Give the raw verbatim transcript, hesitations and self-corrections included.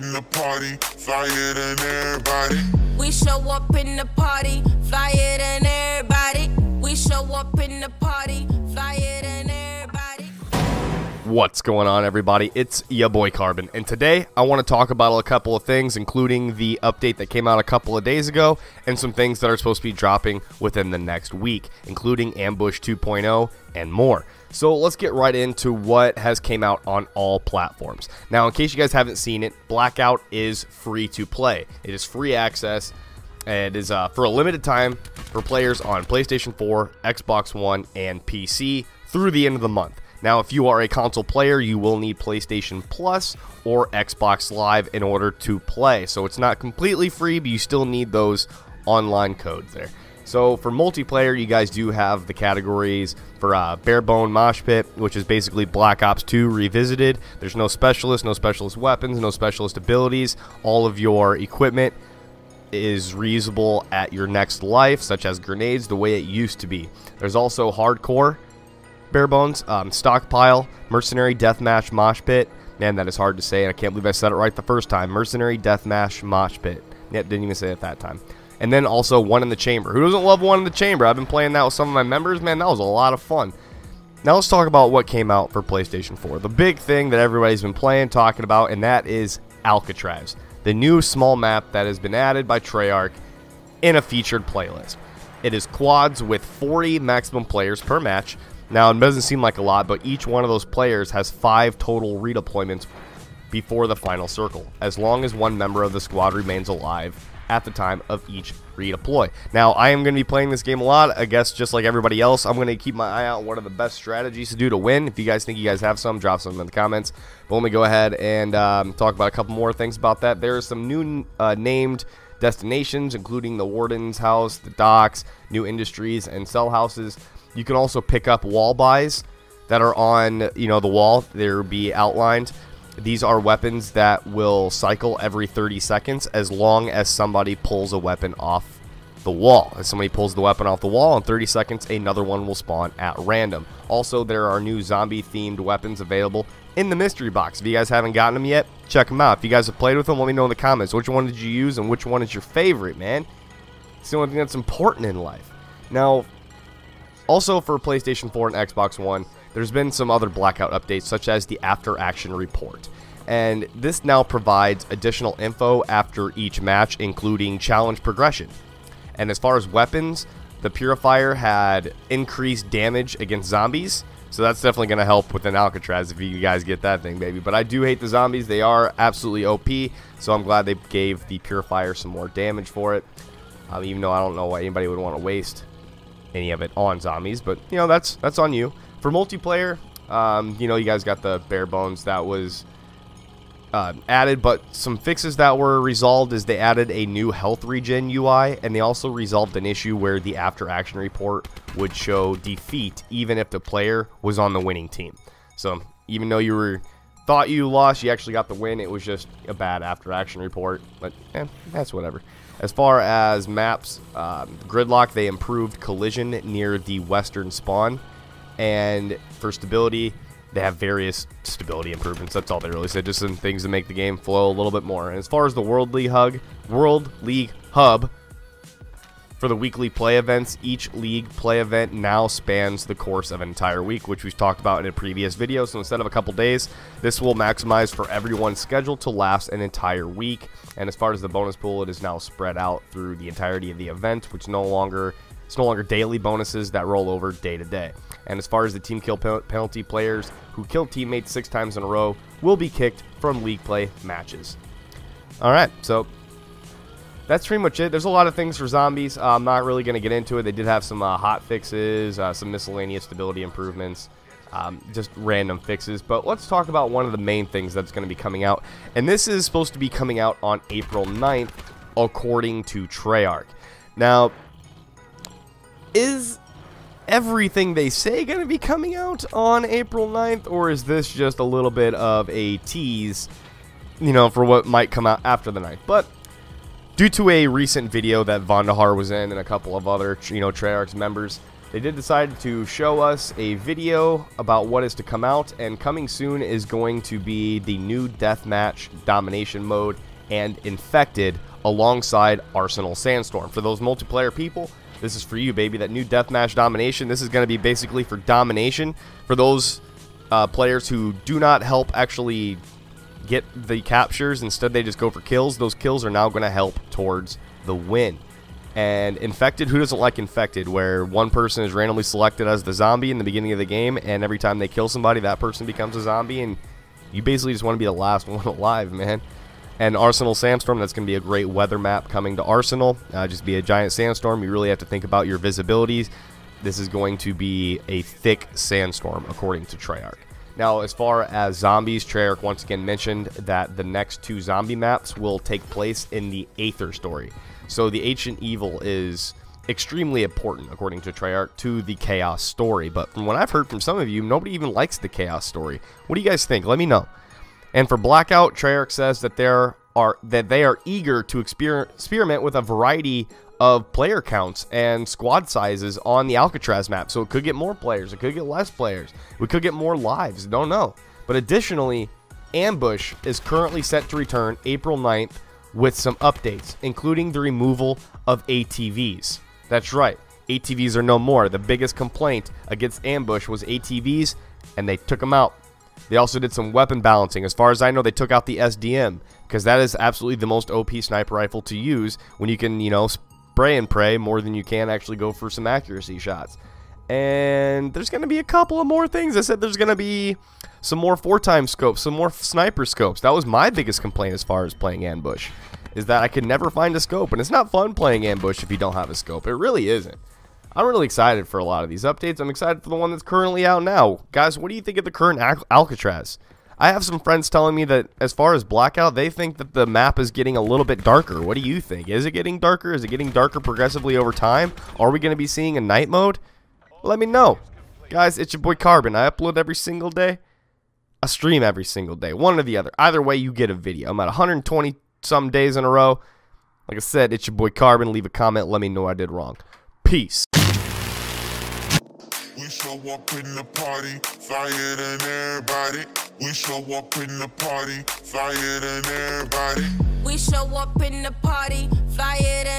in the party, flyer than everybody. We show up in the party, flyer than everybody. We show up in the party, flyer than everybody. What's going on, everybody? It's ya boy Carbon, and today I want to talk about a couple of things, including the update that came out a couple of days ago, and some things that are supposed to be dropping within the next week, including Ambush two point oh and more. So let's get right into what has came out on all platforms. Now, in case you guys haven't seen it, Blackout is free to play. It is free access. And it is uh, for a limited time for players on PlayStation four, Xbox One, and P C through the end of the month. Now, if you are a console player, you will need PlayStation Plus or Xbox Live in order to play. So it's not completely free, but you still need those online codes there. So for multiplayer, you guys do have the categories for uh, Barebone Mosh Pit, which is basically Black Ops two revisited. There's no specialist, no specialist weapons, no specialist abilities. All of your equipment is reusable at your next life, such as grenades, the way it used to be. There's also Hardcore Barebones, um, Stockpile, Mercenary Deathmatch Mosh Pit. Man, that is hard to say, and I can't believe I said it right the first time. Mercenary Deathmatch Mosh Pit. Yep, didn't even say it that time. And then also One in the Chamber. Who doesn't love One in the Chamber? I've been playing that with some of my members. Man, that was a lot of fun. Now let's talk about what came out for PlayStation four. The big thing that everybody's been playing, talking about, and that is Alcatraz, the new small map that has been added by Treyarch in a featured playlist. It is quads with forty maximum players per match. Now, it doesn't seem like a lot, but each one of those players has five total redeployments before the final circle, as long as one member of the squad remains alive at the time of each redeploy. Now, I am going to be playing this game a lot. I guess just like everybody else, I'm going to keep my eye out on what are the best strategies to do to win. If you guys think you guys have some, drop some in the comments. But let me go ahead and um, talk about a couple more things about that. There are some new uh, named destinations, including the Warden's House, the Docks, New Industries, and Cell Houses. You can also pick up wall buys that are on, you know, the wall. They'll be outlined. These are weapons that will cycle every thirty seconds as long as somebody pulls a weapon off the wall. As somebody pulls the weapon off the wall, in thirty seconds, another one will spawn at random. Also, there are new zombie-themed weapons available in the mystery box. If you guys haven't gotten them yet, check them out. If you guys have played with them, let me know in the comments. Which one did you use and which one is your favorite, man? It's the only thing that's important in life. Now, also for PlayStation four and Xbox One, there's been some other Blackout updates, such as the After Action Report. And this now provides additional info after each match, including challenge progression. And as far as weapons, the Purifier had increased damage against zombies. So that's definitely going to help within Alcatraz if you guys get that thing, baby. But I do hate the zombies. They are absolutely O P. So I'm glad they gave the Purifier some more damage for it. Um, even though I don't know why anybody would want to waste any of it on zombies. But, you know, that's that's on you. For multiplayer, um, you know, you guys got the bare bones that was uh, added, but some fixes that were resolved is they added a new health regen U I, and they also resolved an issue where the after action report would show defeat even if the player was on the winning team. So even though you were thought you lost, you actually got the win. It was just a bad after action report, but eh, that's whatever. As far as maps, um, Gridlock, they improved collision near the western spawn. And for stability, they have various stability improvements. That's all they really said, just some things to make the game flow a little bit more. And as far as the World League Hub, World League Hub, for the weekly play events, each league play event now spans the course of an entire week, which we've talked about in a previous video. So instead of a couple days, this will maximize for everyone's schedule to last an entire week. And as far as the bonus pool, it is now spread out through the entirety of the event, which no longer it's no longer daily bonuses that roll over day to day. And as far as the team kill penalty, players who kill teammates six times in a row will be kicked from league play matches. All right, so that's pretty much it. There's a lot of things for zombies. Uh, I'm not really going to get into it. They did have some uh, hot fixes, uh, some miscellaneous stability improvements, um, just random fixes. But let's talk about one of the main things that's going to be coming out. And this is supposed to be coming out on April ninth, according to Treyarch. Now, is everything they say going to be coming out on April ninth, or is this just a little bit of a tease, you know, for what might come out after the ninth? But due to a recent video that Vandahar was in and a couple of other, you know, Treyarch's members, they did decide to show us a video about what is to come out, and coming soon is going to be the new Deathmatch Domination mode and Infected alongside Arsenal Sandstorm. For those multiplayer people, this is for you, baby. That new Deathmatch Domination, this is going to be basically for domination. For those uh, players who do not help actually get the captures, instead they just go for kills, those kills are now going to help towards the win. And Infected, who doesn't like Infected, where one person is randomly selected as the zombie in the beginning of the game, and every time they kill somebody, that person becomes a zombie, and you basically just want to be the last one alive, man. And Arsenal Sandstorm, that's going to be a great weather map coming to Arsenal. Uh, just be a giant sandstorm. You really have to think about your visibilities. This is going to be a thick sandstorm, according to Treyarch. Now, as far as zombies, Treyarch once again mentioned that the next two zombie maps will take place in the Aether story. So the Ancient Evil is extremely important, according to Treyarch, to the Chaos story. But from what I've heard from some of you, nobody even likes the Chaos story. What do you guys think? Let me know. And for Blackout, Treyarch says that there are that they are eager to exper experiment with a variety of player counts and squad sizes on the Alcatraz map. So it could get more players, it could get less players, we could get more lives, don't know. But additionally, Ambush is currently set to return April ninth with some updates, including the removal of A T Vs. That's right, A T Vs are no more. The biggest complaint against Ambush was A T Vs, and they took them out. They also did some weapon balancing. As far as I know, they took out the S D M, because that is absolutely the most O P sniper rifle to use when you can, you know, spray and pray more than you can actually go for some accuracy shots. And there's going to be a couple of more things. I said there's going to be some more four-time scopes, some more sniper scopes. That was my biggest complaint as far as playing Ambush, is that I could never find a scope. And it's not fun playing Ambush if you don't have a scope. It really isn't. I'm really excited for a lot of these updates. I'm excited for the one that's currently out now. Guys, what do you think of the current Al Alcatraz? I have some friends telling me that as far as Blackout, they think that the map is getting a little bit darker. What do you think? Is it getting darker? Is it getting darker progressively over time? Are we going to be seeing a night mode? Let me know. Guys, it's your boy Carbon. I upload every single day. I stream every single day. One or the other. Either way, you get a video. I'm at one hundred twenty some days in a row. Like I said, it's your boy Carbon. Leave a comment. Let me know I did wrong. Peace. We show up in the party, flyer than everybody. We show up in the party, flyer than everybody. We show up in the party, flyer than